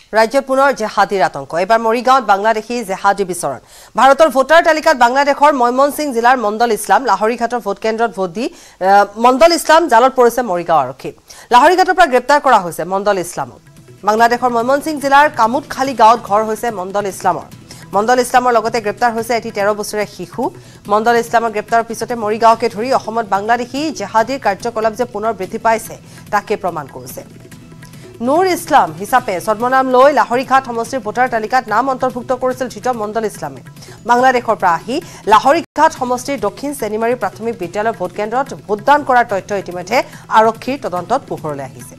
ৰাজ্যত পুনৰ জেহাদীৰ আতংক এবাৰ মৰিগাঁৱত বাংলাদেশী জেহাদী বিচৰণ ভাৰতৰ ভোটাৰ তালিকাত বাংলাদেশৰ ময়মনসিং জিলাৰ মণ্ডল ইছলাম লাহৰীঘাটৰ ভোট কেন্দ্ৰত ভোট দি মণ্ডল ইছলাম জালত পৰিছে মৰিগাঁও আৰক্ষী লাহৰীঘাটৰ পৰা গ্ৰেপ্তাৰ কৰা হৈছে মণ্ডল ইছলামক বাংলাদেশৰ ময়মনসিং জিলাৰ কামুতখালী গাঁৱত ঘৰ হৈছে মণ্ডল ইছলামৰ লগতে গ্ৰেপ্তাৰ হৈছে এটি 13 বছৰীয়া শিশু মণ্ডল ইছলামৰ গ্ৰেপ্তাৰৰ পিছতে মৰিগাঁওকে ধৰি অসমত বাংলাদেশী জেহাদীৰ কাৰ্যকলাপ যে পুনৰ বৃদ্ধি পাইছে তাকে প্ৰমাণ কৰিছে নুৰ ইছলাম হিচাপে সৰ্বনাম লৈ লাহৰীঘাট সমষ্টিৰ ভোটাৰ তালিকাত নাম অন্তৰ্ভুক্ত কৰিছিল ধৃত মণ্ডল ইছলামে বাংলাদেশৰ পৰা আহি লাহৰীঘাট সমষ্টিৰ দক্ষিণ চেনিমাৰী প্ৰাথমিক বিদ্যালয়ৰ ভোট কেন্দ্ৰত ভোটদান কৰাৰ তথ্য ইতিমধ্যে আৰক্ষীৰ তদন্তত পোহৰলৈ আহিছে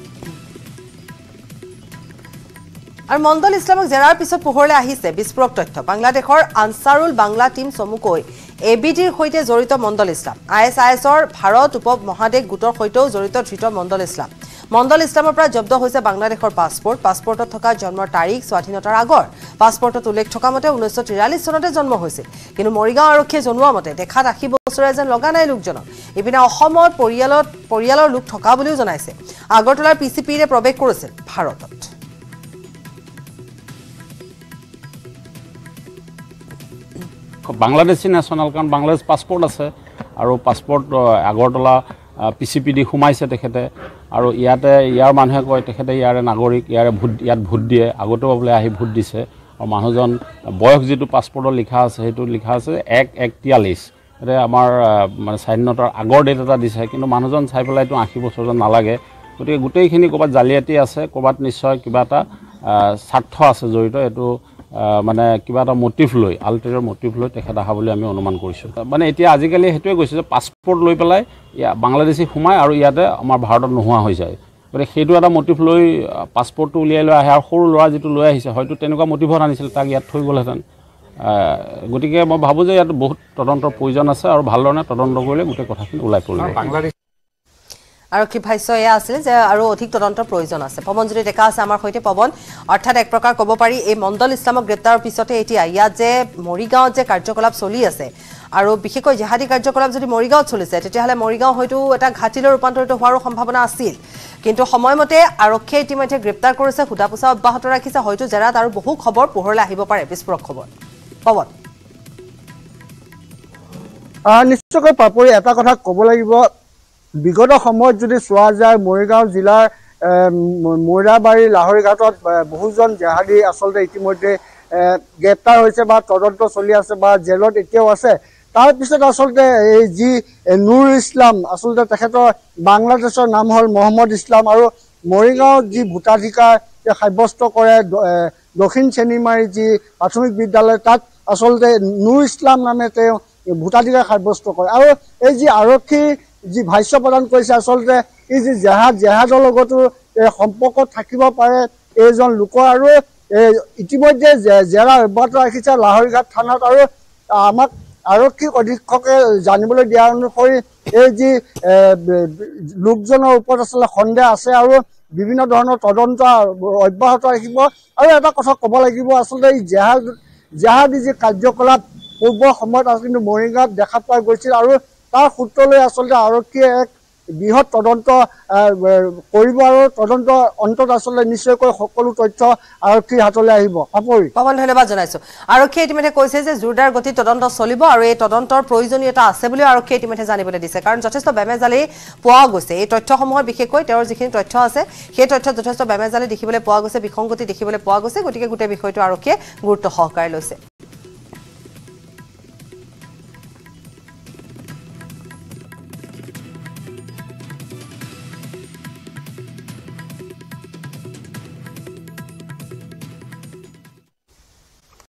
আৰু মণ্ডল ইছলামক জেৰাৰ পিছত পোহৰলৈ আহিছে বিস্ফোৰক তথ্য বাংলাদেশৰ আনসাৰুল বাংলা টিম চমুকৈ এবিডিৰ সৈতে জড়িত মণ্ডল ইছলাম আইএছআইএছৰ ভাৰত উপ মহাদেশ গোটৰ সৈতেও জড়িত ধৃত মণ্ডল ইছলামৰ পৰা জব্দ হৈছে বাংলাদেশৰ পাছপৰ্টত থকা জন্মৰ তাৰিখ স্বাধীনতাৰ আগৰ পাছপৰ্টত উল্লেখ থকা মতে 1943 চনতে জন্ম হৈছিল কিন্তু মৰিগাঁও আৰক্ষীয়ে জনোৱা মতে দেখাত 80 বছৰীয়া যেন লগা নাই লোকজনক ইপিনে অসমত পৰিয়ালৰ লোক থকা বুলিও জনাইছে আগৰতলাৰ পিচিপিৰে প্ৰৱেশ কৰিছিল ভাৰতত বাংলাদেশী ন্যাশনাল কাৰণ বাংলাদেশ পাছপৰ্ট আছে আৰু পাছপৰ্ট আগৰতলা পিচিপিডি সোমাইছে তেখেতে আৰু ইয়াৰ মানুহে কয় তেখেতে ইয়াৰে নাগৰিক ইয়াত ভোট দিয়ে আগতেও বোলে আহি ভোট দিছে আৰু মানুহজন বয়স যিটো পাছপৰ্টত লিখা আছে সেইটো লিখা আছে 1/41 এটা আমাৰ মানে স্বাধীনতাৰ আগৰ ডেট এটা দিছে কিন্তু মানুহজন চাই পেলাইতো 80 বছৰ যেন নালাগে গতিকে গোটেইখিনি ক'ৰবাত জালিয়াতি আছে ক'ৰবাত নিশ্চয় কিবা এটা স্বাৰ্থ আছে জড়িত এইটো মানে কিবা এটা মোটিভ লৈ আল্টেৰিয়ৰ মোটিভ লৈ তেখেত আহা বুলি আমি অনুমান কৰিছোঁ মানে এতিয়া আজিকালি সেইটোৱে কৈছে যে পাছপৰ্ট লৈ পেলাই বাংলাদেশী সোমায় আৰু ইয়াতে আমাৰ ভাৰতত নোহোৱা হৈ যায় গতিকে সেইটো এটা মোটিভ লৈ পাছপৰ্টটো উলিয়াই লৈ আহে আৰু সৰু ল'ৰা যিটো লৈ আহিছে হয়তো তেনেকুৱা মোটিভত আনিছিল তাক ইয়াত থৈ গ'লহেঁতেন গতিকে মই ভাবোঁ যে ইয়াত বহুত তদন্তৰ প্ৰয়োজন আছে আৰু ভালধৰণে তদন্ত কৰিলে গোটেই কথাখিনি ওলাই পৰিব আৰক্ষী ভাষ্য এয়া আছিল যে আৰু অধিক তদন্তৰ প্ৰয়োজন আছে পৱনজ্যোতি ডেকা আছে আমাৰ সৈতে পৱন অৰ্থাৎ এক প্ৰকাৰ ক'ব পাৰি এই মণ্ডল ইছলামক গ্ৰেপ্তাৰৰ পিছতে এতিয়া ইয়াত যে মৰিগাঁৱত যে কাৰ্যকলাপ চলি আছে আৰু বিশেষকৈ জেহাদী কাৰ্যকলাপ যদি মৰিগাঁৱত চলিছে তেতিয়াহ'লে মৰিগাঁও হয়তো এটা ঘাটিলৈ ৰূপান্তৰিত হোৱাৰো সম্ভাৱনা আছিল কিন্তু সময়মতে আৰক্ষীয়ে ইতিমধ্যে গ্ৰেপ্তাৰ কৰিছে সোধা পোছা অব্যাহত ৰাখিছে হয়তো জেৰাত আৰু বহু খবৰ পোহৰলৈ আহিব পাৰে বিস্ফোৰক খবৰ পৱন নিশ্চয়কৈ পাপৰি এটা কথা ক'ব লাগিব বিগত সময়ত যদি চোৱা যায় মৰিগাঁও জিলাৰ মৈৰাবাৰী লাহৰীঘাটত বহুজন জেহাদী আচলতে ইতিমধ্যে গ্ৰেপ্তাৰ হৈছে বা তদন্ত চলি আছে বা জেলত এতিয়াও আছে তাৰপিছত আচলতে এই যি নুৰ ইছলাম আচলতে তেখেতৰ বাংলাদেশৰ নাম হ'ল মহম্মদ ইছলাম আৰু মৰিগাঁৱত যি ভোটাধিকাৰ সাব্যস্ত কৰে দক্ষিণ চেনিমাৰী যি প্ৰাথমিক বিদ্যালয় তাত আচলতে নুৰ ইছলাম নামে তেওঁ ভোটাধিকাৰ সাব্যস্ত কৰে আৰু এই যি আৰক্ষী যি ভাষ্য প্ৰদান কৰিছে আচলতে এই যি জেহাদৰ লগতো সম্পৰ্ক থাকিব পাৰে এইজন লোকৰ আৰু ইতিমধ্যে জেৰা অব্যাহত ৰাখিছে লাহৰীঘাট থানাত আৰু আমাক আৰক্ষী অধীক্ষকে জানিবলৈ দিয়া অনুসৰি এই যি লোকজনৰ ওপৰত আচলতে সন্দেহ আছে আৰু বিভিন্ন ধৰণৰ তদন্ত অব্যাহত ৰাখিব আৰু এটা কথা ক'ব লাগিব আচলতে এই জেহাদী যি কাৰ্যকলাপ পূৰ্বৰ সময়ত কিন্তু মৰিগাঁৱত দেখা পোৱা গৈছিল আৰু তাৰ সূত্ৰলৈ আচলতে আৰক্ষীয়ে এক বৃহৎ তদন্ত কৰিব আৰু তদন্ত অন্তত আচলতে নিশ্চয়কৈ সকলো তথ্য আৰক্ষীৰ হাতলৈ আহিব পৱন ধন্যবাদ জনাইছো আৰক্ষীয়ে ইতিমধ্যে কৈছে যে জোৰদাৰ গতিত তদন্ত চলিব আৰু এই তদন্তৰ প্ৰয়োজনীয়তা আছে বুলি আৰক্ষীয়ে ইতিমধ্যে জানিবলৈ দিছে কাৰণ যথেষ্ট বেমেজালি পোৱা গৈছে এই তথ্যসমূহৰ বিশেষকৈ তেওঁৰ যিখিনি তথ্য আছে সেই তথ্যত যথেষ্ট বেমেজালি দেখিবলৈ পোৱা গৈছে বিসংগতি দেখিবলৈ পোৱা গৈছে গতিকে গোটেই বিষয়টো আৰক্ষীয়ে গুৰুত্ব সহকাৰে লৈছে